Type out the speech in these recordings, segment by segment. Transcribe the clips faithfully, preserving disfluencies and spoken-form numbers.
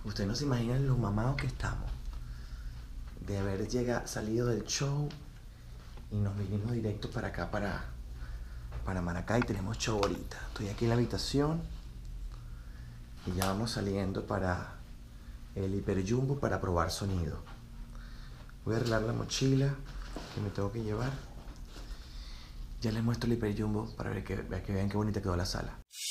Ustedes no se imaginan lo mamados que estamos de haber llegado, salido del show y nos vinimos directo para acá, para, para Maracay. Tenemos show ahorita. Estoy aquí en la habitación y ya vamos saliendo para el Hiper Jumbo para probar sonido. Voy a arreglar la mochila que me tengo que llevar. Ya les muestro el Hiper Jumbo para ver que, que vean qué bonita quedó la sala.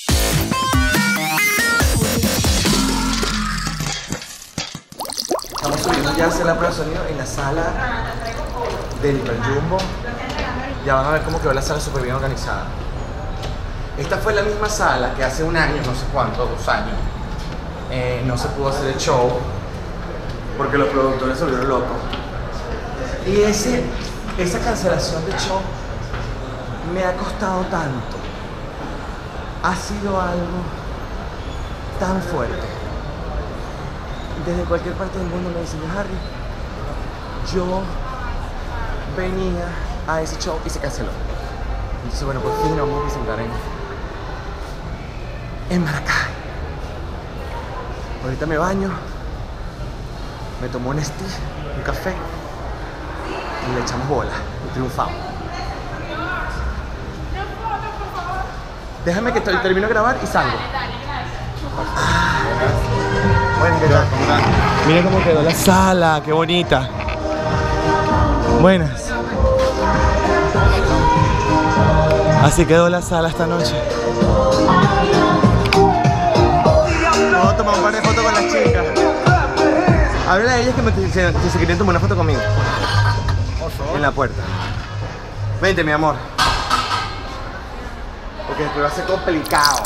Estamos subiendo ya a hacer la prueba de sonido en la sala del Hiper Jumbo. Ya van a ver cómo quedó la sala súper bien organizada. Esta fue la misma sala que hace un año, no sé cuánto, dos años, eh, no se pudo hacer el show porque los productores se volvieron locos. Y ese, esa cancelación de show me ha costado tanto. Ha sido algo tan fuerte. Desde cualquier parte del mundo me dicen, Harry, yo venía a ese show y se canceló. Entonces, bueno, por fin nos vamos a presentar en, en Maracay. Ahorita me baño, me tomo un esti, un café y le echamos bola y triunfamos. Déjame que estoy, termino de grabar y salgo. Bueno, ¿qué tal? Mira cómo quedó la sala, qué bonita. Buenas. Así quedó la sala esta noche. Vamos a tomar un par de fotos con las chicas. Háblale a ellas que, me, que se querían tomar una foto conmigo. Por favor. En la puerta. Vente, mi amor. Porque después va a ser complicado.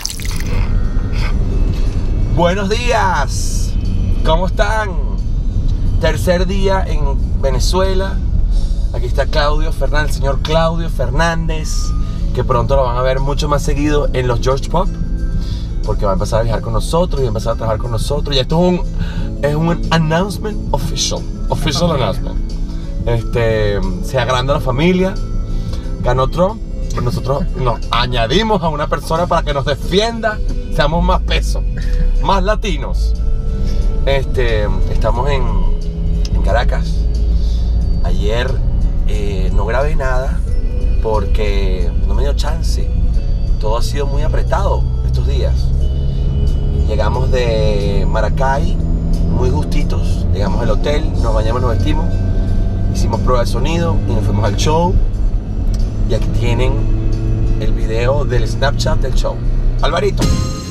Buenos días, ¿cómo están? Tercer día en Venezuela. Aquí está Claudio Fernández, el señor Claudio Fernández, que pronto lo van a ver mucho más seguido en los George Pop, porque va a empezar a viajar con nosotros y va a empezar a trabajar con nosotros. Y esto es un, es un announcement official, official announcement. Este, se agranda la familia, ganó Trump, pero nosotros nos añadimos a una persona para que nos defienda, seamos más peso, más latinos. Este, estamos en, en Caracas. Ayer eh, no grabé nada porque no me dio chance. Todo ha sido muy apretado estos días. Llegamos de Maracay muy justitos. Llegamos al hotel, nos bañamos, nos vestimos, hicimos prueba de sonido y nos fuimos al show. Y aquí tienen el video del Snapchat del show. Alvarito.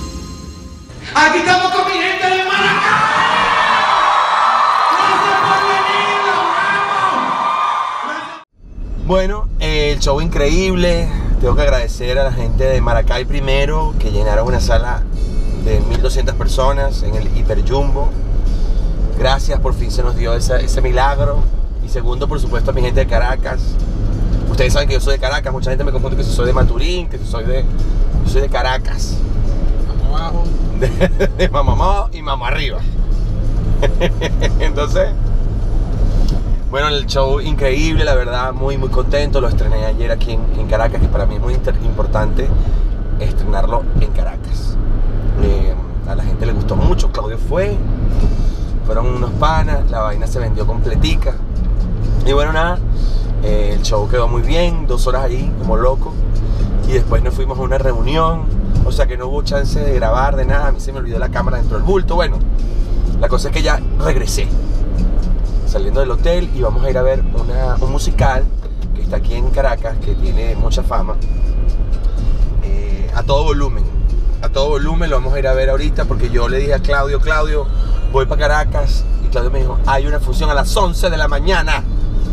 Aquí estamos con mi gente de Maracay. Gracias por venir, los amo. Bueno, el show increíble. Tengo que agradecer a la gente de Maracay primero, que llenaron una sala de mil doscientas personas en el Hiper Jumbo. Gracias, por fin se nos dio ese, ese milagro. Y segundo, por supuesto, a mi gente de Caracas. Ustedes saben que yo soy de Caracas. Mucha gente me confunde que soy de Maturín, que soy de, yo soy de Caracas. Mamá abajo. De, de mamá abajo y mamá arriba. Entonces, bueno, el show increíble, la verdad, muy muy contento. Lo estrené ayer aquí en, en Caracas, que para mí es muy importante estrenarlo en Caracas. Eh, a la gente le gustó mucho, Claudio fue, fueron unos panas, la vaina se vendió completica. Y bueno, nada, eh, el show quedó muy bien, dos horas ahí como loco. Y después nos fuimos a una reunión, o sea que no hubo chance de grabar, de nada. A mí se me olvidó la cámara dentro del bulto. Bueno, la cosa es que ya regresé saliendo del hotel y vamos a ir a ver una, un musical que está aquí en Caracas, que tiene mucha fama, eh, a todo volumen. A todo volumen lo vamos a ir a ver ahorita, porque yo le dije a Claudio, Claudio, voy para Caracas. Y Claudio me dijo, hay una función a las once de la mañana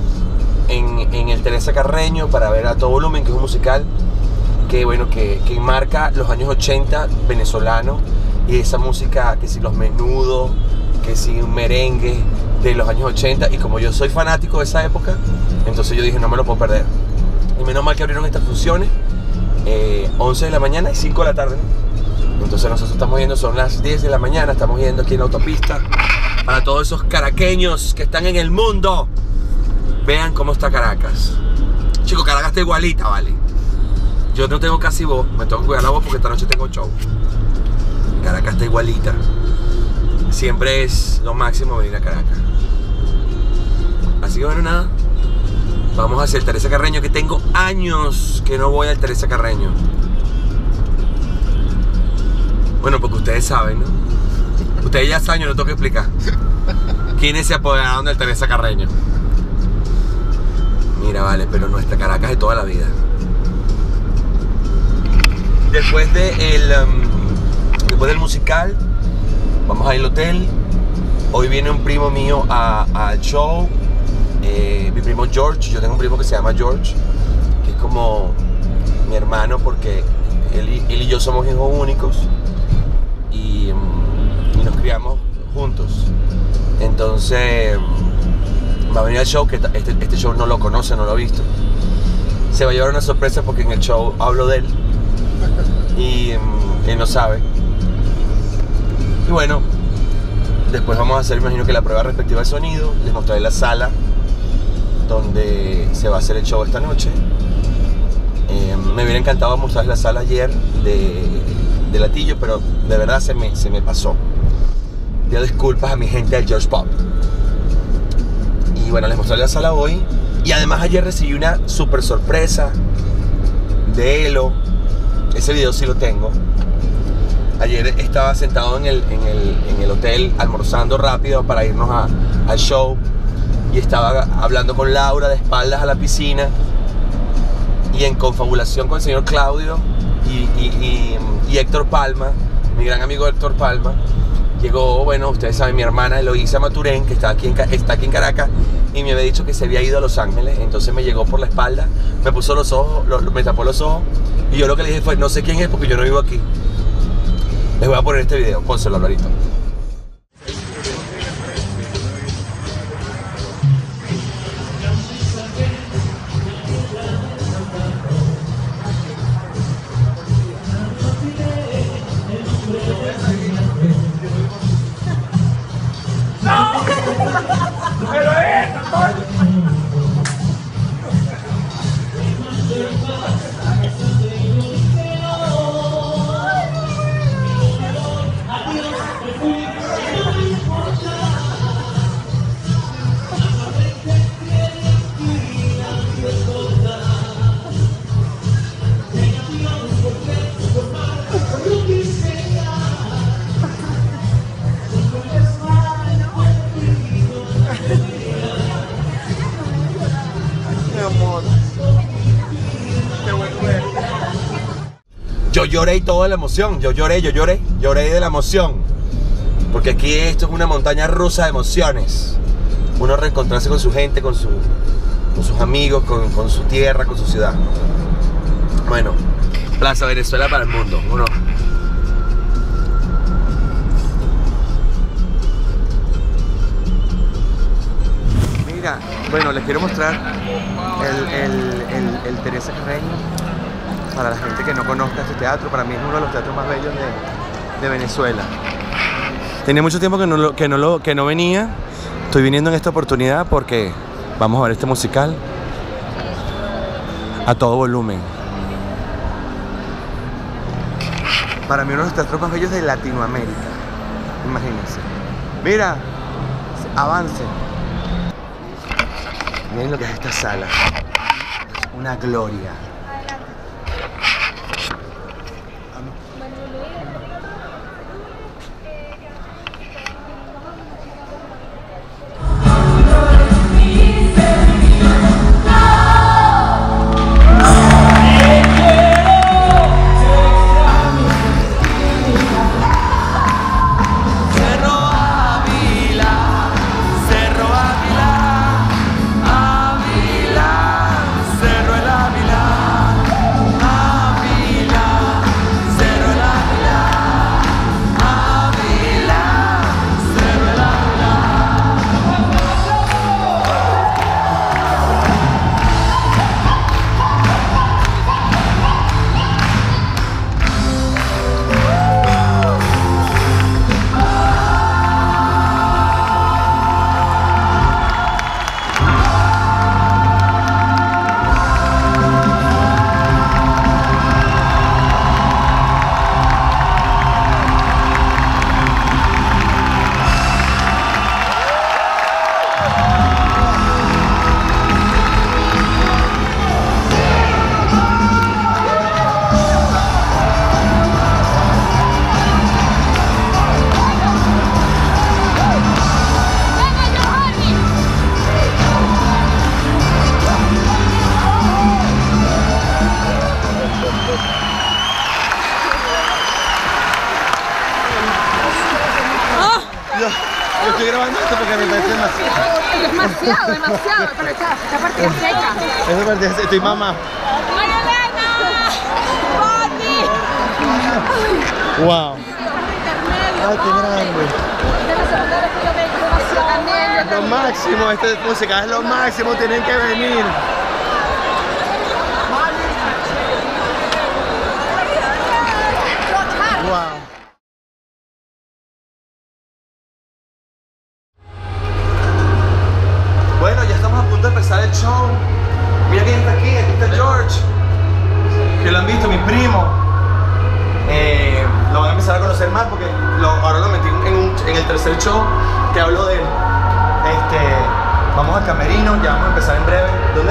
en, en el Teresa Carreño para ver a todo volumen, que es un musical que, bueno, que, que marca los años ochenta venezolanos, y esa música, que si los menudos, que si un merengue de los años ochenta. Y como yo soy fanático de esa época, entonces yo dije, no me lo puedo perder. Y menos mal que abrieron estas funciones, eh, once de la mañana y cinco de la tarde, ¿no? Entonces nosotros estamos yendo, son las diez de la mañana, estamos yendo aquí en la autopista. Para todos esos caraqueños que están en el mundo, vean cómo está Caracas. Chicos, Caracas está igualita, ¿vale? Yo no tengo casi voz, me tengo que cuidar la voz porque esta noche tengo show. Caracas está igualita. siempre es lo máximo venir a Caracas. Así que bueno, nada, vamos hacia el Teresa Carreño, que tengo años que no voy al Teresa Carreño. Bueno, porque ustedes saben, ¿no? Ustedes ya saben, yo no tengo que explicar quiénes se apoderaron del Teresa Carreño. Mira, vale, pero nuestra Caracas de toda la vida. Después, de el, um, después del musical, vamos a ir al hotel. Hoy viene un primo mío al show. Eh, mi primo George. Yo tengo un primo que se llama George, que es como mi hermano, porque él y, él y yo somos hijos únicos. Y, um, y nos criamos juntos. Entonces va a venir al show, que este, este show no lo conoce, no lo ha visto. Se va a llevar una sorpresa porque en el show hablo de él y um, él no sabe. Y bueno, después vamos a hacer, imagino que la prueba respectiva al sonido. Les mostraré la sala donde se va a hacer el show esta noche. Eh, me hubiera encantado mostrarles la sala ayer de, de Latillo, pero de verdad se me, se me pasó. Pido disculpas a mi gente del George Pop. Y bueno, les mostraré la sala hoy. Y además ayer recibí una super sorpresa de Elo. Ese video sí lo tengo. Ayer estaba sentado en el, en el, en el hotel almorzando rápido para irnos a, al show. Y estaba hablando con Laura de espaldas a la piscina. Y en confabulación con el señor Claudio y, y, y, y Héctor Palma, mi gran amigo Héctor Palma. Llegó, bueno, ustedes saben, mi hermana Eloísa Maturén, que está aquí, en, está aquí en Caracas, y me había dicho que se había ido a Los Ángeles. Entonces me llegó por la espalda, me puso los ojos, lo, me tapó los ojos, y yo lo que le dije fue, no sé quién es porque yo no vivo aquí. Les voy a poner este video, pónselo, Alvarito. Yo lloré y toda la emoción, yo lloré, yo lloré, lloré de la emoción. Porque aquí esto es una montaña rusa de emociones. Uno reencontrarse con su gente, con, su, con sus amigos, con, con su tierra, con su ciudad. Bueno, Plaza Venezuela para el mundo, uno. Mira, bueno, les quiero mostrar el, el, el, el Teresa Carreño. Para la gente que no conozca este teatro, para mí es uno de los teatros más bellos de, de Venezuela. Tenía mucho tiempo que no, lo, que, no lo, que no venía. Estoy viniendo en esta oportunidad porque vamos a ver este musical a todo volumen. Para mí uno de los teatros más bellos de Latinoamérica. Imagínense. Mira, avance. Miren lo que es esta sala. Una gloria. Ávila, Cerro el Ávila. Yo, yo estoy grabando esto porque me parece demasiado. Es demasiado, demasiado. Pero esta, esta partida seca. Esa partida seca, estoy mamá. ¡Magdalena! ¡Boti! Wow. Ay, qué grande. Es la segunda vez que yo vengo, demasiado nervio. Lo máximo, esta música es lo máximo, tienen que venir. Wow. Bueno, ya estamos a punto de empezar el show. Mira quién está aquí, aquí está George. Que lo han visto, mi primo. Eh, lo van a empezar a conocer más porque lo, ahora lo metí en, un, en el tercer show que hablo de él. Este, vamos al camerino, ya vamos a empezar en breve. ¿Dónde?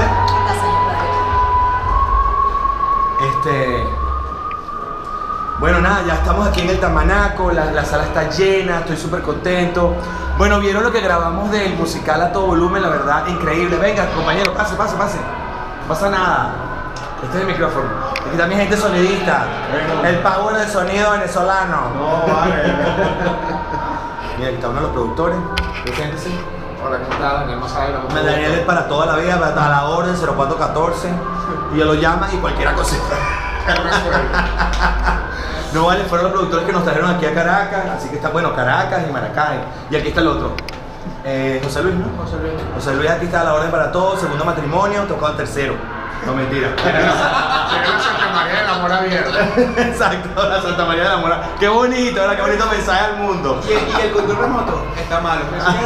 Este, bueno, nada, ya estamos aquí en el Tamanaco, la, la sala está llena, estoy súper contento. Bueno, vieron lo que grabamos del musical a todo volumen, la verdad, increíble. Venga, compañero, pase, pase, pase. No pasa nada. Este es el micrófono. Aquí está mi gente sonidista. El power del sonido venezolano. No, vale. Mira, aquí está uno de los productores. Preséntese. Hola, ¿cómo estás? Daniel Masairo. Me Daniel es para toda la vida, para la orden cero cuatro uno cuatro. Y yo lo llama y cualquiera cosita. No vale, fueron los productores que nos trajeron aquí a Caracas, así que está bueno, Caracas y Maracay. Y aquí está el otro. Eh, José Luis, ¿no? José Luis. José Luis aquí está a la orden para todos, segundo matrimonio, tocado el tercero. No, mentira. Tiene la Santa María del Amor abierta. Exacto, la Santa María de la Mora. Qué bonito, ¿verdad? Qué bonito mensaje al mundo. Y el, y el control remoto está malo.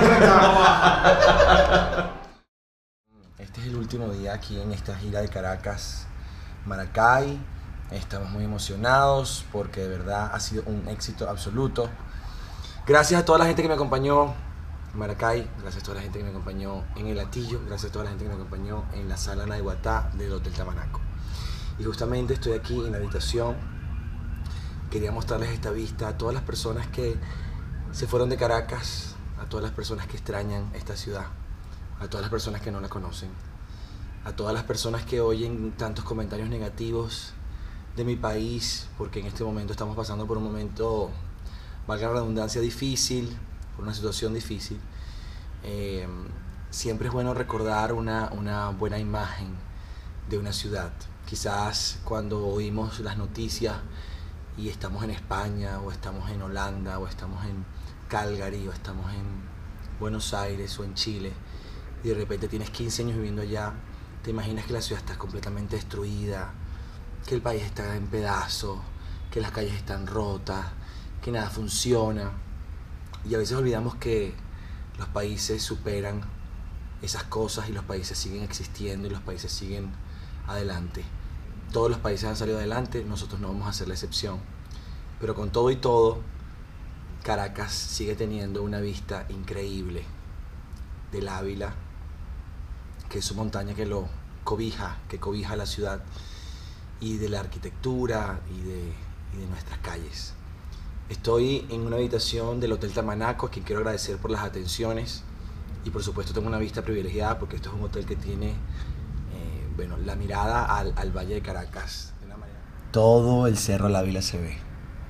Este es el último día aquí en esta gira de Caracas, Maracay. Estamos muy emocionados porque de verdad ha sido un éxito absoluto. Gracias a toda la gente que me acompañó en Maracay, gracias a toda la gente que me acompañó en el Latillo, gracias a toda la gente que me acompañó en la sala Naiguatá del Hotel Tamanaco. Y justamente estoy aquí en la habitación. Quería mostrarles esta vista a todas las personas que se fueron de Caracas, a todas las personas que extrañan esta ciudad, a todas las personas que no la conocen, a todas las personas que oyen tantos comentarios negativos de mi país, porque en este momento estamos pasando por un momento, valga la redundancia, difícil, por una situación difícil. Eh, siempre es bueno recordar una, una buena imagen de una ciudad. Quizás cuando oímos las noticias y estamos en España, o estamos en Holanda, o estamos en Calgary, o estamos en Buenos Aires, o en Chile, y de repente tienes quince años viviendo allá, te imaginas que la ciudad está completamente destruida, que el país está en pedazos, que las calles están rotas, que nada funciona. Y a veces olvidamos que los países superan esas cosas y los países siguen existiendo y los países siguen adelante. Todos los países han salido adelante, nosotros no vamos a ser la excepción. Pero con todo y todo, Caracas sigue teniendo una vista increíble del Ávila, que es su montaña que lo cobija, que cobija la ciudad, y de la arquitectura y de, y de nuestras calles. Estoy en una habitación del Hotel Tamanaco, a quien quiero agradecer por las atenciones, y por supuesto tengo una vista privilegiada porque esto es un hotel que tiene eh, bueno, la mirada al, al Valle de Caracas. De una manera. Todo el Cerro del Ávila se ve.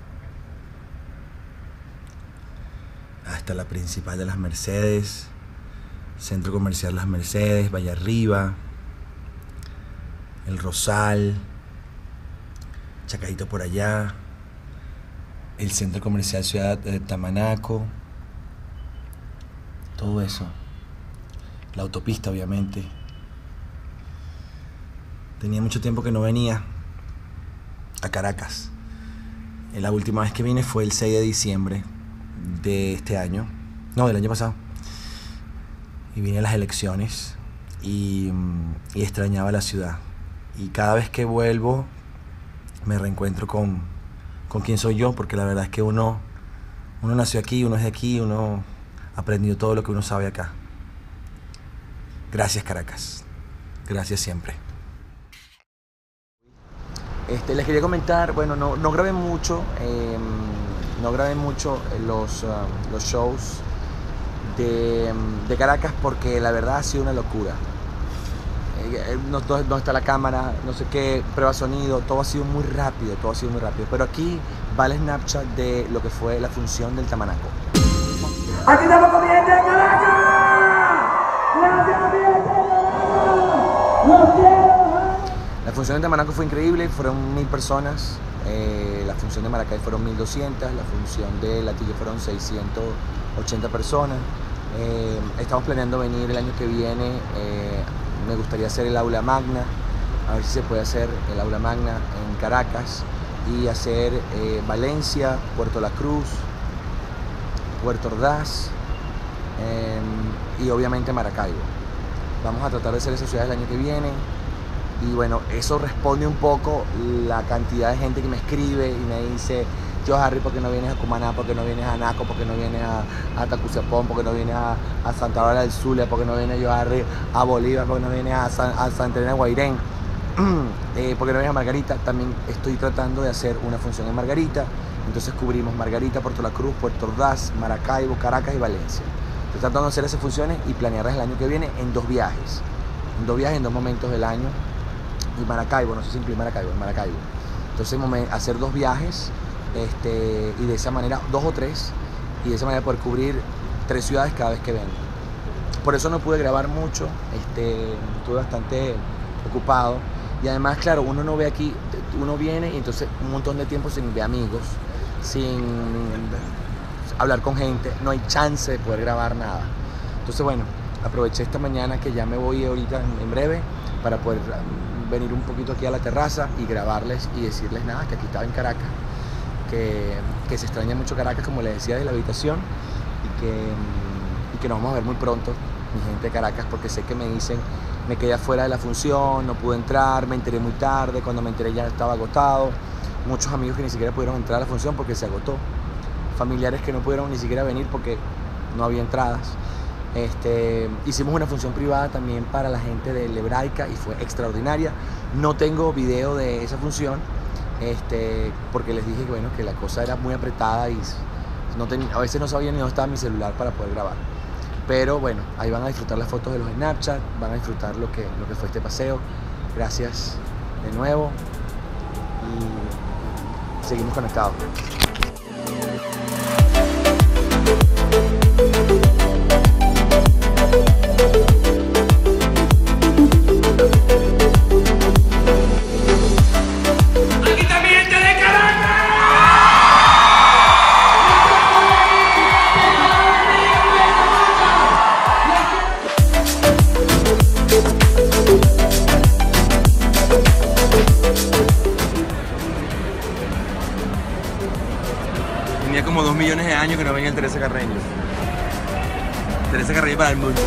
Hasta la principal de las Mercedes, Centro Comercial Las Mercedes, Valle Arriba, El Rosal, Chacaito por allá, el Centro Comercial Ciudad de Tamanaco, todo eso, la autopista obviamente. Tenía mucho tiempo que no venía a Caracas. La última vez que vine fue el seis de diciembre de este año, no, del año pasado, y vine a las elecciones y, y extrañaba la ciudad. Y cada vez que vuelvo me reencuentro con, con quién soy yo, porque la verdad es que uno, uno nació aquí, uno es de aquí, uno ha aprendido todo lo que uno sabe acá. Gracias, Caracas. Gracias siempre. Este, les quería comentar, bueno, no, no grabé mucho, eh, no grabé mucho los, uh, los shows de, de Caracas porque la verdad ha sido una locura. No, no está la cámara, no sé qué, prueba sonido, todo ha sido muy rápido, todo ha sido muy rápido. Pero aquí va el Snapchat de lo que fue la función del Tamanaco. Aquí estamos con mi gente de Caracas. Gracias, mi gente de Caracas. Los quiero. La función de Manaco fue increíble, fueron mil personas. Eh, la función de Maracay fueron mil doscientas, la función de Latillo fueron seiscientas ochenta personas. Eh, estamos planeando venir el año que viene. Eh, me gustaría hacer el aula magna, a ver si se puede hacer el aula magna en Caracas y hacer eh, Valencia, Puerto La Cruz, Puerto Ordaz eh, y obviamente Maracaibo. Vamos a tratar de hacer esas ciudades el año que viene y bueno, eso responde un poco la cantidad de gente que me escribe y me dice: yo, Harry, ¿por qué no vienes a Cumaná? ¿Por qué no vienes a Naco? ¿Por qué no vienes a, a Tacuciapón? ¿Por qué no vienes a, a Santa Bárbara del Zulia? ¿Por qué no vienes, yo, Harry, a Bolívar? ¿Por qué no vienes a, San, a Santa Elena de Guairén? eh, ¿Por qué no vienes a Margarita? También estoy tratando de hacer una función en Margarita. Entonces cubrimos Margarita, Puerto La Cruz, Puerto Ordaz, Maracaibo, Caracas y Valencia. Estoy tratando de hacer esas funciones y planearlas el año que viene en dos viajes. En dos viajes, en dos momentos del año. Y Maracaibo, no sé si incluye Maracaibo, en Maracaibo. Entonces hacer dos viajes este, y de esa manera, dos o tres, y de esa manera poder cubrir tres ciudades cada vez que vengo. Por eso no pude grabar mucho, este, estuve bastante ocupado. Y además, claro, uno no ve aquí, uno viene y entonces un montón de tiempo sin ver amigos, sin hablar con gente, no hay chance de poder grabar nada. Entonces, bueno, aproveché esta mañana que ya me voy ahorita en, en breve para poder venir un poquito aquí a la terraza y grabarles y decirles nada, que aquí estaba en Caracas, que, que se extraña mucho Caracas, como les decía, de la habitación, y que, y que nos vamos a ver muy pronto, mi gente de Caracas, porque sé que me dicen: me quedé afuera de la función, no pude entrar, me enteré muy tarde, cuando me enteré ya estaba agotado. Muchos amigos que ni siquiera pudieron entrar a la función porque se agotó. Familiares que no pudieron ni siquiera venir porque no había entradas. Este, hicimos una función privada también para la gente de Hebraica y fue extraordinaria. No tengo video de esa función este, porque les dije que, bueno, que la cosa era muy apretada y no ten, a veces no sabía ni dónde estaba mi celular para poder grabar. Pero bueno, ahí van a disfrutar las fotos de los Snapchat, van a disfrutar lo que, lo que fue este paseo. Gracias de nuevo y seguimos conectados. Aquí está mi gente de Caracas. Tenía como dos millones de años que no venía el Teresa Carreño. Teresa Carreño para el mundo.